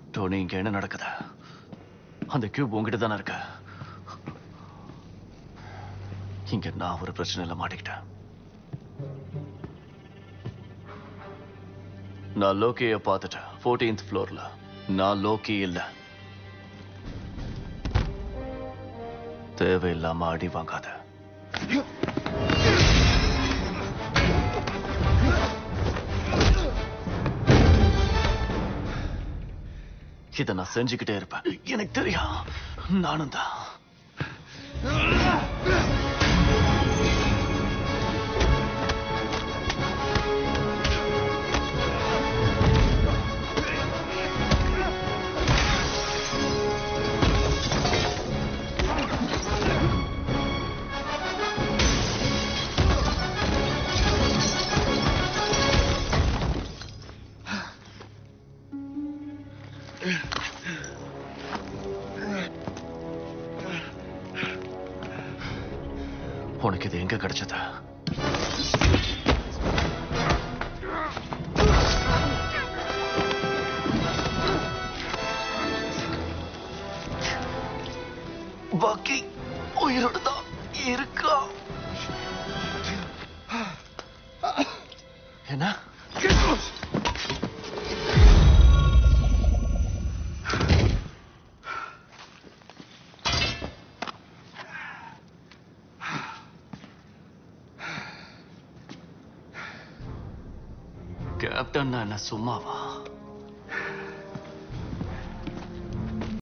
டோனி, இங்க என்ன நடக்குது? அந்த கியூப் உங்ககிட்ட தானே இருக்க. இங்க நான் ஒரு பிரச்சனையில மாட்டிக்கிட்டேன். நான் லோக்கிய பார்த்துட்டேன். 14th ஃப்ளோர்ல. நான் லோக்கி இல்ல. தேவையில்லாம அடி வாங்காத. இதை நான் செஞ்சுக்கிட்டே இருப்பேன். எனக்கு தெரியும். நானும் தான். உனக்கு இது எங்க கிடைச்சது? பாக்கி உயிரோட தான் இருக்கா? என்ன? கேப்டன் என்ன சும்மாவா?